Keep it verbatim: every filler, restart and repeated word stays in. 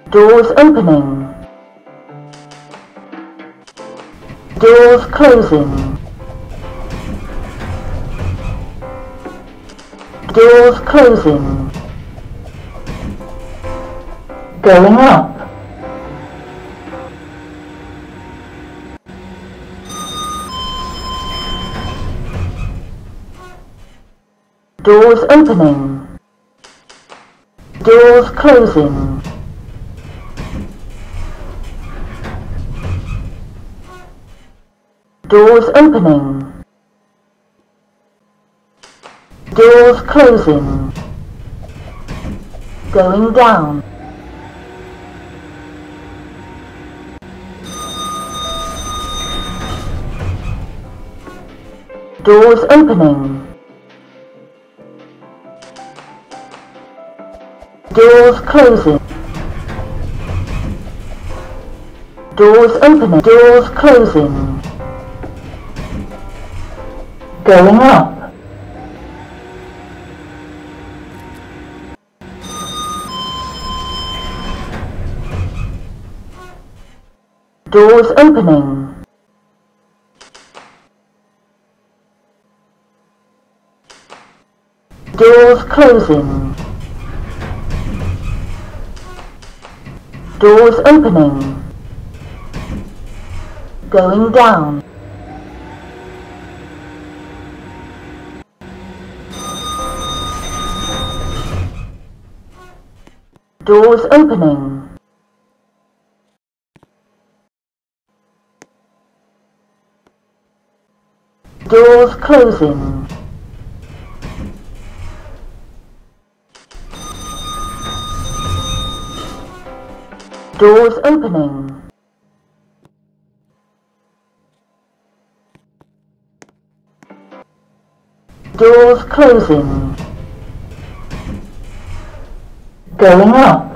Doors opening. Doors closing. Doors closing. Going up. Doors opening. Doors closing. Doors opening. Doors closing. Going down. Doors opening. Doors closing. Doors opening. Doors closing. Going up. Doors opening. Doors closing. Doors opening. Going down. Doors opening. Doors closing. Doors opening. Doors closing. Going up.